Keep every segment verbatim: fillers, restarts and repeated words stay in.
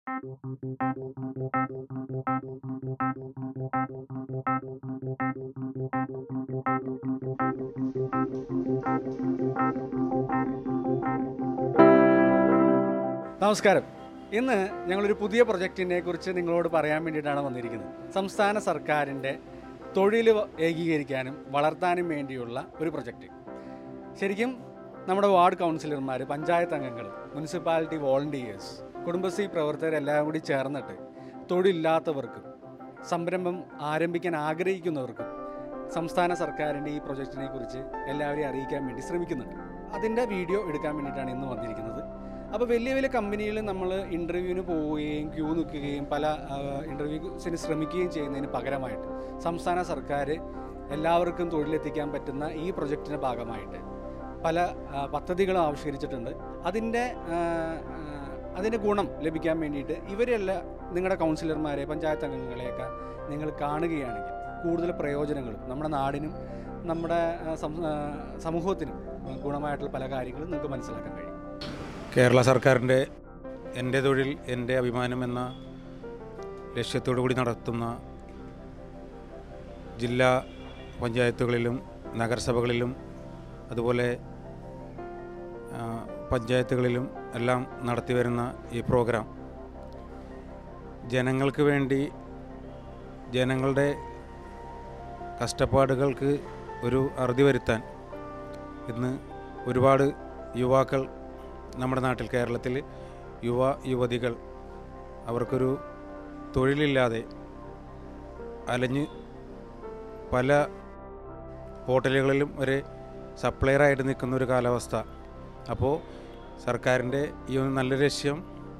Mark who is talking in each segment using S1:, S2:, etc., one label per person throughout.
S1: നമസ്കാരം. ഇന്ന് ഞങ്ങളൊരു പുതിയ പ്രൊജക്റ്റിനെ കുറിച്ച് നിങ്ങളോട് പറയാൻ വേണ്ടിയിട്ടാണ് വന്നിരിക്കുന്നത്. സംസ്ഥാന സർക്കാരിൻ്റെ തൊഴിൽ ഏകീകരിക്കാനും വളർത്താനും വേണ്ടിയുള്ള ഒരു പ്രൊജക്റ്റ്. ശരിക്കും നമ്മുടെ വാർഡ് കൗൺസിലർമാർ, പഞ്ചായത്ത് അംഗങ്ങൾ, മുനിസിപ്പാലിറ്റി വോളണ്ടിയേഴ്സ്, കുടുംബശ്രീ പ്രവർത്തകരെല്ലാം കൂടി ചേർന്നിട്ട് തൊഴിലില്ലാത്തവർക്കും സംരംഭം ആരംഭിക്കാൻ ആഗ്രഹിക്കുന്നവർക്കും സംസ്ഥാന സർക്കാരിൻ്റെ ഈ പ്രൊജക്റ്റിനെ കുറിച്ച് എല്ലാവരെയും അറിയിക്കാൻ വേണ്ടി ശ്രമിക്കുന്നുണ്ട്. അതിൻ്റെ വീഡിയോ എടുക്കാൻ വേണ്ടിയിട്ടാണ് ഇന്ന് വന്നിരിക്കുന്നത്. അപ്പോൾ വലിയ വലിയ കമ്പനിയിൽ നമ്മൾ ഇൻ്റർവ്യൂവിന് പോവുകയും ക്യൂ നിൽക്കുകയും പല ഇൻ്റർവ്യൂസിന് ശ്രമിക്കുകയും ചെയ്യുന്നതിന് പകരമായിട്ട് സംസ്ഥാന സർക്കാർ എല്ലാവർക്കും തൊഴിലെത്തിക്കാൻ പറ്റുന്ന ഈ പ്രൊജക്റ്റിൻ്റെ ഭാഗമായിട്ട് പല പദ്ധതികളും ആവിഷ്കരിച്ചിട്ടുണ്ട്. അതിൻ്റെ അതിൻ്റെ ഗുണം ലഭിക്കാൻ വേണ്ടിയിട്ട് ഇവരെല്ലാം നിങ്ങളുടെ കൗൺസിലർമാരെ, പഞ്ചായത്ത് അംഗങ്ങളെയൊക്കെ നിങ്ങൾ കാണുകയാണെങ്കിൽ കൂടുതൽ പ്രയോജനങ്ങളും നമ്മുടെ നാടിനും നമ്മുടെ സമൂഹത്തിനും ഗുണമായിട്ടുള്ള പല കാര്യങ്ങളും നിങ്ങൾക്ക് മനസ്സിലാക്കാൻ കഴിയും.
S2: കേരള സർക്കാരിൻ്റെ എൻ്റെ തൊഴിൽ എൻ്റെ അഭിമാനം എന്ന ലക്ഷ്യത്തോടു കൂടി നടത്തുന്ന ജില്ലാ പഞ്ചായത്തുകളിലും നഗരസഭകളിലും അതുപോലെ പഞ്ചായത്തുകളിലും എല്ലാം നടത്തി വരുന്ന ഈ പ്രോഗ്രാം ജനങ്ങൾക്ക് വേണ്ടി, ജനങ്ങളുടെ കഷ്ടപ്പാടുകൾക്ക് ഒരു അറുതി വരുത്താൻ ഇന്ന് ഒരുപാട് യുവാക്കൾ നമ്മുടെ നാട്ടിൽ, കേരളത്തിൽ യുവ യുവതികൾ അവർക്കൊരു തൊഴിലില്ലാതെ അലഞ്ഞ് പല ഹോട്ടലുകളിലും ഒരു സപ്ലയറായിട്ട് നിൽക്കുന്ന ഒരു കാലാവസ്ഥ. അപ്പോൾ സർക്കാരിൻ്റെ ഈ ഒരു നല്ല ലക്ഷ്യം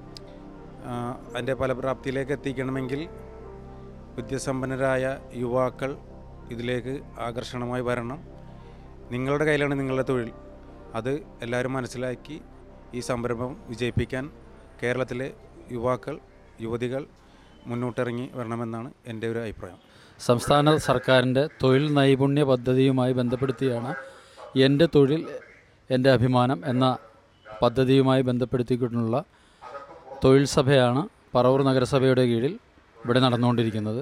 S2: അതിൻ്റെ ഫലപ്രാപ്തിയിലേക്ക് എത്തിക്കണമെങ്കിൽ വിദ്യാസമ്പന്നരായ യുവാക്കൾ ഇതിലേക്ക് ആകർഷണമായി വരണം. നിങ്ങളുടെ കയ്യിലാണ് നിങ്ങളുടെ തൊഴിൽ. അത് എല്ലാവരും മനസ്സിലാക്കി ഈ സംരംഭം വിജയിപ്പിക്കാൻ കേരളത്തിലെ യുവാക്കൾ, യുവതികൾ മുന്നോട്ടിറങ്ങി വരണമെന്നാണ് എൻ്റെ ഒരു അഭിപ്രായം.
S3: സംസ്ഥാന സർക്കാരിൻ്റെ തൊഴിൽ നൈപുണ്യ പദ്ധതിയുമായി ബന്ധപ്പെടുത്തിയാണ് എൻ്റെ തൊഴിൽ എൻ്റെ അഭിമാനം എന്ന പദ്ധതിയുമായി ബന്ധപ്പെടുത്തിക്കൊണ്ടുള്ള തൊഴിൽ സഭയാണ് പറവൂർ നഗരസഭയുടെ കീഴിൽ ഇവിടെ നടന്നുകൊണ്ടിരിക്കുന്നത്.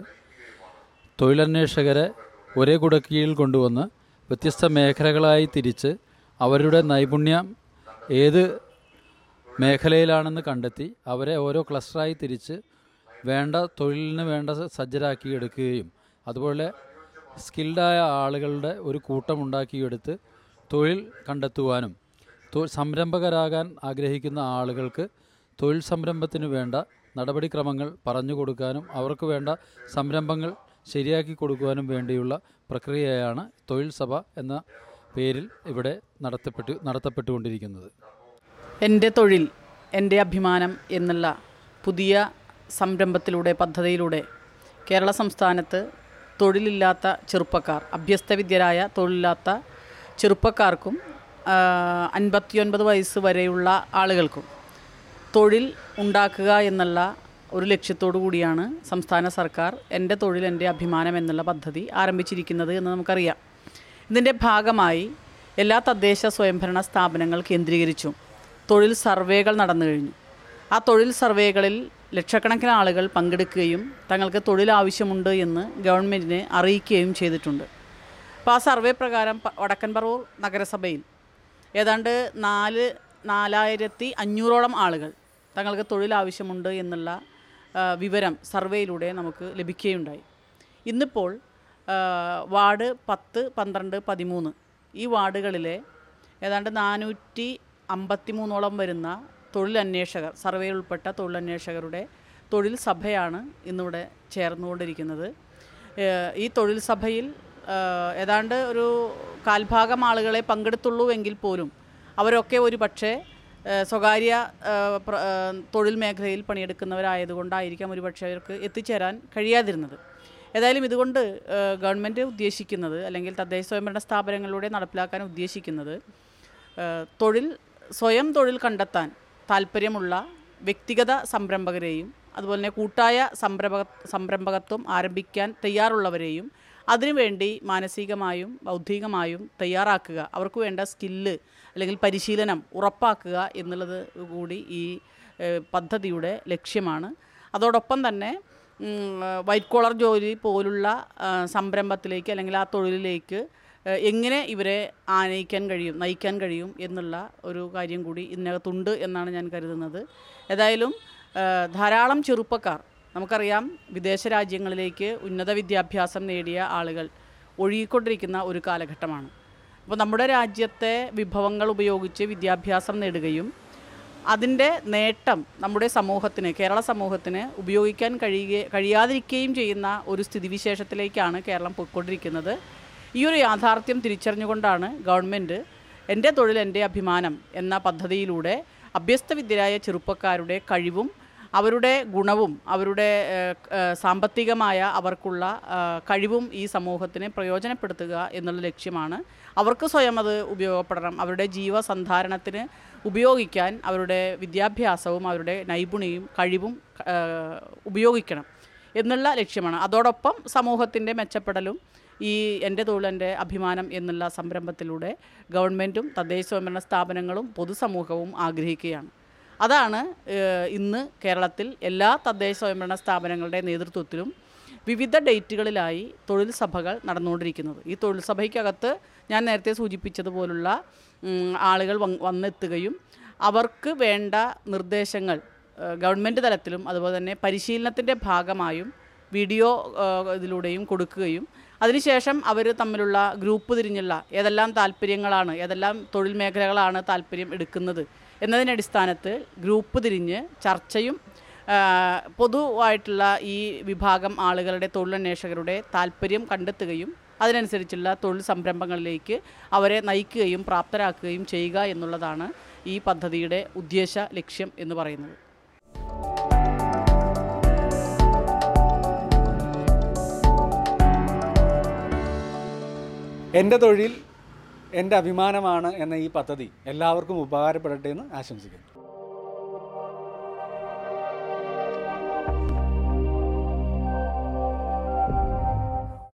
S3: തൊഴിലന്വേഷകരെ ഒരേ കുടക്കീഴിൽ കൊണ്ടുവന്ന് വ്യത്യസ്ത മേഖലകളായി തിരിച്ച് അവരുടെ നൈപുണ്യം ഏത് മേഖലയിലാണെന്ന് കണ്ടെത്തി അവരെ ഓരോ ക്ലസ്റ്ററായി തിരിച്ച് വേണ്ട തൊഴിലിന് വേണ്ട സജ്ജരാക്കി എടുക്കുകയും അതുപോലെ സ്കിൽഡായ ആളുകളുടെ ഒരു കൂട്ടം ഉണ്ടാക്കിയെടുത്ത് തൊഴിൽ കണ്ടെത്തുവാനും സംരംഭകരാകാൻ ആഗ്രഹിക്കുന്ന ആളുകൾക്ക് തൊഴിൽ സംരംഭത്തിന് വേണ്ട നടപടിക്രമങ്ങൾ പറഞ്ഞു കൊടുക്കാനും അവർക്ക് വേണ്ട സംരംഭങ്ങൾ ശരിയാക്കി കൊടുക്കുവാനും വേണ്ടിയുള്ള പ്രക്രിയയാണ് തൊഴിൽ സഭ എന്ന പേരിൽ ഇവിടെ നടത്തപ്പെട്ടു നടത്തപ്പെട്ടുകൊണ്ടിരിക്കുന്നത്.
S4: എൻ്റെ തൊഴിൽ എൻ്റെ അഭിമാനം എന്നുള്ള പുതിയ സംരംഭത്തിലൂടെ, പദ്ധതിയിലൂടെ കേരള സംസ്ഥാനത്ത് തൊഴിലില്ലാത്ത ചെറുപ്പക്കാർ, അഭ്യസ്തവിദ്യരായ തൊഴിലില്ലാത്ത ചെറുപ്പക്കാർക്കും അൻപത്തിയൊൻപത് വയസ്സ് വരെയുള്ള ആളുകൾക്കും തൊഴിൽ ഉണ്ടാക്കുക എന്നുള്ള ഒരു ലക്ഷ്യത്തോടു കൂടിയാണ് സംസ്ഥാന സർക്കാർ എൻ്റെ തൊഴിൽ എൻ്റെ അഭിമാനം എന്നുള്ള പദ്ധതി ആരംഭിച്ചിരിക്കുന്നത് എന്ന് നമുക്കറിയാം. ഇതിൻ്റെ ഭാഗമായി എല്ലാ തദ്ദേശ സ്വയംഭരണ സ്ഥാപനങ്ങൾ കേന്ദ്രീകരിച്ചും തൊഴിൽ സർവേകൾ നടന്നു കഴിഞ്ഞു. ആ തൊഴിൽ സർവേകളിൽ ലക്ഷക്കണക്കിന് ആളുകൾ പങ്കെടുക്കുകയും തങ്ങൾക്ക് തൊഴിൽ ആവശ്യമുണ്ട് എന്ന് ഗവൺമെൻറ്റിനെ അറിയിക്കുകയും ചെയ്തിട്ടുണ്ട്. അപ്പോൾ ആ സർവേ പ്രകാരം വടക്കൻ പറവൂർ നഗരസഭയിൽ ഏതാണ്ട് നാല് നാലായിരത്തി അഞ്ഞൂറോളം ആളുകൾ തങ്ങൾക്ക് തൊഴിൽ ആവശ്യമുണ്ട് എന്നുള്ള വിവരം സർവേയിലൂടെ നമുക്ക് ലഭിക്കുകയുണ്ടായി. ഇന്നിപ്പോൾ വാർഡ് പത്ത്, പന്ത്രണ്ട്, പതിമൂന്ന് ഈ വാർഡുകളിലെ ഏതാണ്ട് നാനൂറ്റി അമ്പത്തി മൂന്നോളം വരുന്ന തൊഴിലന്വേഷകർ, സർവേയിൽ ഉൾപ്പെട്ട തൊഴിലന്വേഷകരുടെ തൊഴിൽ സഭയാണ് ഇന്നിവിടെ ചേർന്നുകൊണ്ടിരിക്കുന്നത്. ഈ തൊഴിൽ സഭയിൽ ഏതാണ്ട് ഒരു കാൽഭാഗം ആളുകളെ പങ്കെടുത്തുള്ളൂ എങ്കിൽ പോലും അവരൊക്കെ ഒരു പക്ഷേ സ്വകാര്യ തൊഴിൽ മേഖലയിൽ പണിയെടുക്കുന്നവരായതുകൊണ്ടായിരിക്കാം ഒരു പക്ഷേ അവർക്ക് എത്തിച്ചേരാൻ കഴിയാതിരുന്നത്. ഏതായാലും ഇതുകൊണ്ട് ഗവൺമെൻറ് ഉദ്ദേശിക്കുന്നത്, അല്ലെങ്കിൽ തദ്ദേശ സ്വയംഭരണ സ്ഥാപനങ്ങളിലൂടെ നടപ്പിലാക്കാൻ ഉദ്ദേശിക്കുന്നത്, തൊഴിൽ സ്വയം തൊഴിൽ കണ്ടെത്താൻ താല്പര്യമുള്ള വ്യക്തിഗത സംരംഭകരെയും അതുപോലെ തന്നെ കൂട്ടായ സംരംഭക സംരംഭകത്വം ആരംഭിക്കാൻ തയ്യാറുള്ളവരെയും അതിനുവേണ്ടി മാനസികമായും ബൗദ്ധികമായും തയ്യാറാക്കുക, അവർക്ക് വേണ്ട സ്കില്ല് അല്ലെങ്കിൽ പരിശീലനം ഉറപ്പാക്കുക എന്നുള്ളത് കൂടി ഈ പദ്ധതിയുടെ ലക്ഷ്യമാണ്. അതോടൊപ്പം തന്നെ വൈറ്റ് കോളർ ജോലി പോലുള്ള സംരംഭത്തിലേക്ക് അല്ലെങ്കിൽ ആ തൊഴിലിലേക്ക് എങ്ങനെ ഇവരെ ആനയിക്കാൻ കഴിയും, നയിക്കാൻ കഴിയും എന്നുള്ള ഒരു കാര്യം കൂടി ഇതിനകത്തുണ്ട് എന്നാണ് ഞാൻ കരുതുന്നത്. ഏതായാലും ധാരാളം ചെറുപ്പക്കാർ, നമുക്കറിയാം വിദേശ രാജ്യങ്ങളിലേക്ക് ഉന്നത വിദ്യാഭ്യാസം നേടിയ ആളുകൾ ഒഴുകിക്കൊണ്ടിരിക്കുന്ന ഒരു കാലഘട്ടമാണ്. അപ്പോൾ നമ്മുടെ രാജ്യത്തെ വിഭവങ്ങൾ ഉപയോഗിച്ച് വിദ്യാഭ്യാസം നേടുകയും അതിൻ്റെ നേട്ടം നമ്മുടെ സമൂഹത്തിന്, കേരള സമൂഹത്തിന് ഉപയോഗിക്കാൻ കഴിയുക കഴിയാതിരിക്കുകയും ചെയ്യുന്ന ഒരു സ്ഥിതിവിശേഷത്തിലേക്കാണ് കേരളം പോയിക്കൊണ്ടിരിക്കുന്നത്. ഈ ഒരു യാഥാർത്ഥ്യം തിരിച്ചറിഞ്ഞുകൊണ്ടാണ് ഗവൺമെൻറ് എൻ്റെ തൊഴിൽ എൻ്റെ അഭിമാനം എന്ന പദ്ധതിയിലൂടെ അഭ്യസ്തവിദ്യരായ ചെറുപ്പക്കാരുടെ കഴിവും അവരുടെ ഗുണവും അവരുടെ സാമ്പത്തികമായ അവർക്കുള്ള കഴിവും ഈ സമൂഹത്തിന് പ്രയോജനപ്പെടുത്തുക എന്നുള്ള ലക്ഷ്യമാണ്. അവർക്ക് സ്വയം അത് ഉപയോഗപ്പെടണം, അവരുടെ ജീവസന്ധാരണത്തിന് ഉപയോഗിക്കാൻ അവരുടെ വിദ്യാഭ്യാസവും അവരുടെ നൈപുണ്യവും കഴിവും ഉപയോഗിക്കണം എന്നുള്ള ലക്ഷ്യമാണ്. അതോടൊപ്പം സമൂഹത്തിൻ്റെ മെച്ചപ്പെടലും ഈ എൻ്റെ തൊഴിൽ എൻ്റെ അഭിമാനം എന്നുള്ള സംരംഭത്തിലൂടെ ഗവൺമെൻറ്റും തദ്ദേശ സ്വയംഭരണ സ്ഥാപനങ്ങളും പൊതുസമൂഹവും ആഗ്രഹിക്കുകയാണ്. അതാണ് ഇന്ന് കേരളത്തിൽ എല്ലാ തദ്ദേശ സ്വയംഭരണ സ്ഥാപനങ്ങളുടെ നേതൃത്വത്തിലും വിവിധ ഡേറ്റുകളിലായി തൊഴിൽ സഭകൾ നടന്നുകൊണ്ടിരിക്കുന്നത്. ഈ തൊഴിൽ സഭയ്ക്കകത്ത് ഞാൻ നേരത്തെ സൂചിപ്പിച്ചതുപോലുള്ള ആളുകൾ വന്നെത്തുകയും അവർക്ക് വേണ്ട നിർദ്ദേശങ്ങൾ ഗവൺമെൻറ് തലത്തിലും അതുപോലെ തന്നെ പരിശീലനത്തിൻ്റെ ഭാഗമായും വീഡിയോ ഇതിലൂടെയും കൊടുക്കുകയും അതിനുശേഷം അവർ തമ്മിലുള്ള ഗ്രൂപ്പ് തിരിഞ്ഞുള്ള ഏതെല്ലാം താല്പര്യങ്ങളാണ്, ഏതെല്ലാം തൊഴിൽ മേഖലകളാണ് താല്പര്യം എടുക്കുന്നത് എന്നതിൻ്റെ അടിസ്ഥാനത്തിൽ ഗ്രൂപ്പ് തിരിഞ്ഞ് ചർച്ചയും പൊതുവായിട്ടുള്ള ഈ വിഭാഗം ആളുകളുടെ തൊഴിലന്വേഷകരുടെ താല്പര്യം കണ്ടെത്തുകയും അതിനനുസരിച്ചുള്ള തൊഴിൽ സംരംഭങ്ങളിലേക്ക് അവരെ നയിക്കുകയും പ്രാപ്തരാക്കുകയും ചെയ്യുക എന്നുള്ളതാണ് ഈ പദ്ധതിയുടെ ഉദ്ദേശ ലക്ഷ്യം എന്ന് പറയുന്നത്.
S1: എൻ്റെ തൊഴിൽ എൻ്റെ അഭിമാനമാണ് എന്ന ഈ പദ്ധതി എല്ലാവർക്കും ഉപകാരപ്പെടട്ടെ എന്ന് ആശംസിക്കുന്നു.